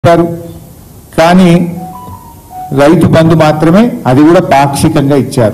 చెప్పారు కానీ రైతు బంధు మాత్రమే అది కూడా పాక్షికంగా ఇచ్చారు.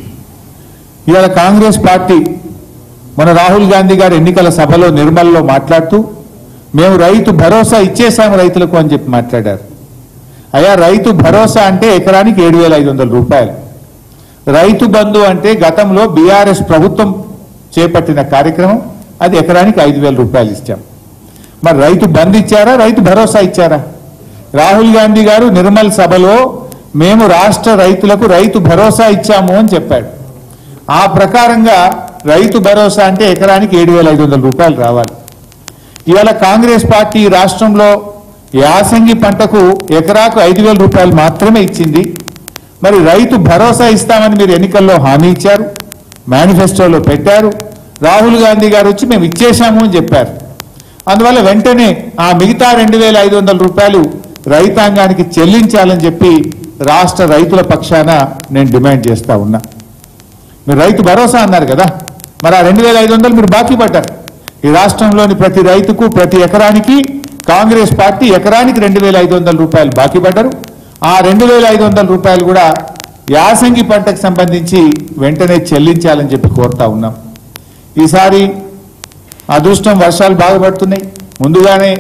ఇవాళ కాంగ్రెస్ పార్టీ మన రాహుల్ గాంధీ గారు ఎన్నికల సభలో నిర్మల్లో మాట్లాడుతూ మేము రైతు భరోసా ఇచ్చేసాము రైతులకు అని చెప్పి మాట్లాడారు. అయ్యా రైతు భరోసా అంటే ఎకరానికి 7,500 రూపాయలు. రైతు బంధు అంటే గతంలో బీఆర్ఎస్ ప్రభుత్వం చేపట్టిన కార్యక్రమం, అది ఎకరానికి 5,000 రూపాయలు ఇచ్చాం. మరి రైతు బంధు ఇచ్చారా, రైతు భరోసా ఇచ్చారా? రాహుల్ గాంధీ గారు నిర్మల్ సభలో మేము రాష్ట్ర రైతులకు రైతు భరోసా ఇచ్చాము అని చెప్పాడు. ఆ ప్రకారంగా రైతు భరోసా అంటే ఎకరానికి 7,500 రూపాయలు రావాలి. ఇవాళ కాంగ్రెస్ పార్టీ రాష్ట్రంలో యాసంగి పంటకు ఎకరాకు 5,000 రూపాయలు మాత్రమే ఇచ్చింది. మరి రైతు భరోసా ఇస్తామని మీరు ఎన్నికల్లో హామీ ఇచ్చారు, మేనిఫెస్టోలో పెట్టారు. రాహుల్ గాంధీ గారు వచ్చి మేము ఇచ్చేశాము అని చెప్పారు. అందువల్ల వెంటనే ఆ మిగతా 2,500 రూపాయలు రైతాంగానికి చెల్లించాలని చెప్పి రాష్ట్ర రైతుల పక్షాన నేను డిమాండ్ చేస్తా ఉన్నా. మీరు రైతు భరోసా అన్నారు కదా, మరి ఆ 2,500 మీరు బాకీ పడ్డారు. ఈ రాష్ట్రంలోని ప్రతి రైతుకు ప్రతి ఎకరానికి కాంగ్రెస్ పార్టీ ఎకరానికి 2,500 రూపాయలు బాకీ పడ్డారు. ఆ 2,500 రూపాయలు కూడా యాసంగి పంటకు సంబంధించి వెంటనే చెల్లించాలని చెప్పి కోరుతా ఉన్నాం. ఈసారి అదృష్టం వర్షాలు బాగా పడుతున్నాయి. ముందుగానే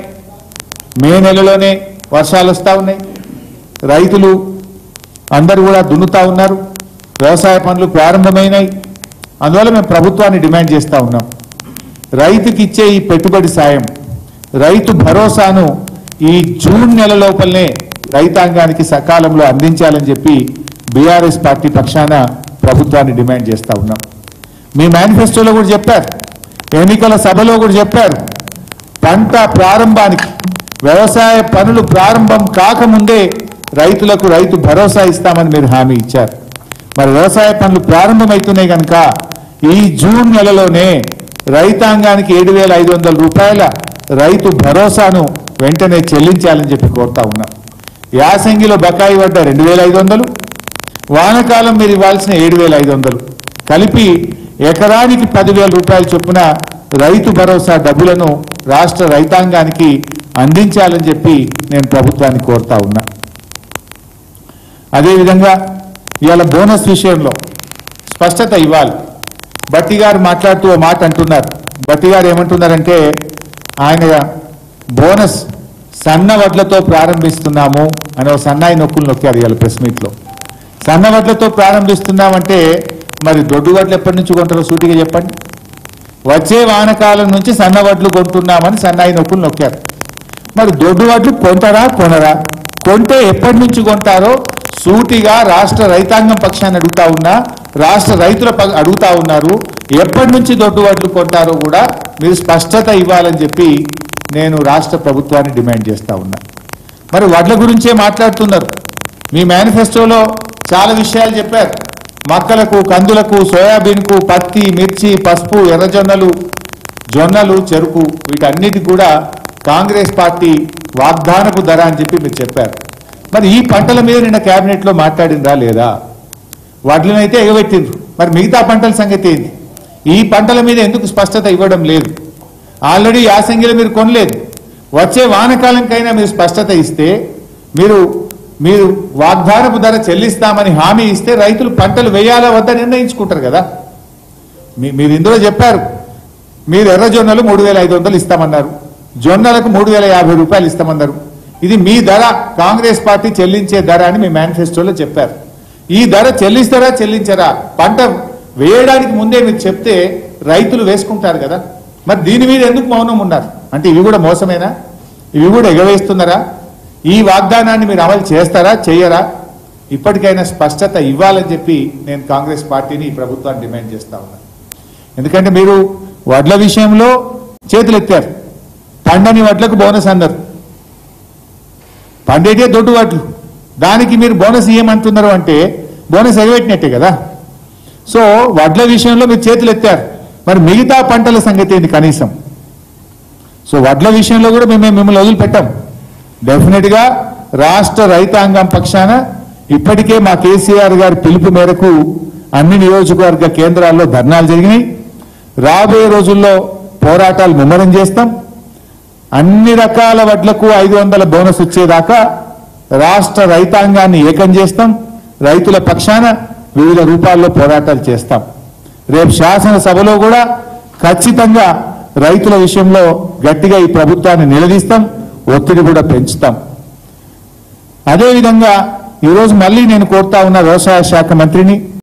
మే నెలలోనే వర్షాలు వస్తూ ఉన్నాయి. రైతులు అందరూ కూడా దున్నుతా ఉన్నారు. వ్యవసాయ పనులు ప్రారంభమైనాయి. అందువల్ల మేము ప్రభుత్వాన్ని డిమాండ్ చేస్తూ ఉన్నాం, రైతుకి ఇచ్చే ఈ పెట్టుబడి సాయం రైతు భరోసాను ఈ జూన్ నెల లోపలనే రైతాంగానికి సకాలంలో అందించాలని చెప్పి బీఆర్ఎస్ పార్టీ పక్షాన ప్రభుత్వాన్ని డిమాండ్ చేస్తూ ఉన్నాం. మీ మేనిఫెస్టోలో కూడా చెప్పారు, ఎన్నికల సభలో కూడా చెప్పారు, పంట ప్రారంభానికి వ్యవసాయ పనులు ప్రారంభం కాకముందే రైతులకు రైతు భరోసా ఇస్తామని మీరు హామీ ఇచ్చారు. మరి వ్యవసాయ పనులు ప్రారంభమవుతున్నాయి కనుక ఈ జూన్ నెలలోనే రైతాంగానికి 7,500 రూపాయల రైతు భరోసాను వెంటనే చెల్లించాలని చెప్పి కోరుతా ఉన్నాం. యాసంగిలో బకాయి పడ్డ 2,500, వానకాలం మీరు ఇవ్వాల్సిన 7,500 కలిపి ఎకరానికి 10,000 రూపాయల చొప్పున రైతు భరోసా డబ్బులను రాష్ట్ర రైతాంగానికి అందించాలని చెప్పి నేను ప్రభుత్వాన్ని కోరుతా ఉన్నా. అదేవిధంగా ఇవాళ బోనస్ విషయంలో స్పష్టత ఇవ్వాలి. భట్టి గారు మాట్లాడుతూ ఓ మాట అంటున్నారు. భట్టి గారు ఏమంటున్నారంటే ఆయన బోనస్ సన్న వడ్లతో ప్రారంభిస్తున్నాము అని ఒక సన్నాయి నొక్కులు నొక్కారు ఇవాళ ప్రెస్ మీట్లో. సన్న వడ్లతో ప్రారంభిస్తున్నామంటే మరి దొడ్డు వడ్లు ఎప్పటి నుంచి కొంటారో సూటిగా చెప్పండి. వచ్చే వానకాలం నుంచి సన్న వడ్లు కొంటున్నామని సన్నాయి నొక్కులు నొక్కారు. మరి దొడ్డు వడ్లు కొంటారా కొనరా? కొంటే ఎప్పటి నుంచి కొంటారో సూటిగా రాష్ట్ర రైతాంగం పక్షాన్ని అడుగుతా ఉన్నా, రాష్ట్ర రైతుల అడుగుతా ఉన్నారు. ఎప్పటి నుంచి దొడ్డు వడ్లు కొంటారో కూడా మీరు స్పష్టత ఇవ్వాలని చెప్పి నేను రాష్ట్ర ప్రభుత్వాన్ని డిమాండ్ చేస్తా ఉన్నా. మరి వడ్ల గురించే మాట్లాడుతున్నారు. మీ మేనిఫెస్టోలో చాలా విషయాలు చెప్పారు. మొక్కలకు, కందులకు, సోయాబీన్కు, పత్తి, మిర్చి, పసుపు, ఎర్రజొన్నలు, జొన్నలు, చెరుకు వీటన్నిటి కూడా కాంగ్రెస్ పార్టీ వాగ్దానపు ధర అని చెప్పి మీరు చెప్పారు. మరి ఈ పంటల మీద నిన్న కేబినెట్లో మాట్లాడిందా లేదా? వడ్లనైతే ఎగబెట్టిండ్రు, మరి మిగతా పంటల సంగతి ఏంటి? ఈ పంటల మీద ఎందుకు స్పష్టత ఇవ్వడం లేదు? ఆల్రెడీ యాసంగిలో మీరు కొనలేదు. వచ్చే వానకాలంకైనా మీరు స్పష్టత ఇస్తే, మీరు వాగ్దానపు ధర చెల్లిస్తామని హామీ ఇస్తే రైతులు పంటలు వేయాలా వద్ద నిర్ణయించుకుంటారు కదా. మీరు ఇందులో చెప్పారు, మీరు ఎర్రజొన్నలు 3,500 ఇస్తామన్నారు, జొన్నలకు 3,050 రూపాయలు ఇస్తామన్నారు. ఇది మీ ధర, కాంగ్రెస్ పార్టీ చెల్లించే ధర అని మీ మేనిఫెస్టోలో చెప్పారు. ఈ ధర చెల్లిస్తారా చెల్లించరా? పంట వేయడానికి ముందే మీరు చెప్తే రైతులు వేసుకుంటారు కదా. మరి దీని మీద ఎందుకు మౌనం ఉన్నారు? అంటే ఇవి కూడా మోసమేనా? ఇవి కూడా ఎగవేస్తున్నారా? ఈ వాగ్దానాన్ని మీరు అమలు చేస్తారా చెయ్యరా? ఇప్పటికైనా స్పష్టత ఇవ్వాలని చెప్పి నేను కాంగ్రెస్ పార్టీని, ఈ ప్రభుత్వాన్ని డిమాండ్ చేస్తా ఉన్నాను. ఎందుకంటే మీరు వడ్ల విషయంలో చేతులు ఎత్తారు. పండని వడ్లకు బోనస్ అన్నారు, పండేటే దొడ్డు వడ్లు, దానికి మీరు బోనస్ ఇవ్వమంటున్నారు అంటే బోనస్ ఎగబెట్టినట్టే కదా. సో వడ్ల విషయంలో మీరు చేతులు ఎత్తారు, మరి మిగతా పంటల సంగతి ఏంటి కనీసం? సో వడ్ల విషయంలో కూడా మేము మిమ్మల్ని వదిలిపెట్టాం. డెఫినెట్గా రాష్ట్ర రైతాంగం పక్షాన ఇప్పటికే మా కేసీఆర్ గారి పిలుపు మేరకు అన్ని నియోజకవర్గ కేంద్రాల్లో ధర్నాలు జరిగినాయి. రాబోయే రోజుల్లో పోరాటాలు ముమ్మరం చేస్తాం. అన్ని రకాల వడ్లకు 500 బోనస్ వచ్చేదాకా రాష్ట్ర రైతాంగాన్ని ఏకం చేస్తాం. రైతుల పక్షాన వివిధ రూపాల్లో పోరాటాలు చేస్తాం. రేపు శాసనసభలో కూడా ఖచ్చితంగా రైతుల విషయంలో గట్టిగా ఈ ప్రభుత్వాన్ని నిలదీస్తాం, ఒత్తిడి కూడా పెంచుతాం. అదేవిధంగా ఈరోజు మళ్ళీ నేను కోరుతా ఉన్న వ్యవసాయ శాఖ మంత్రిని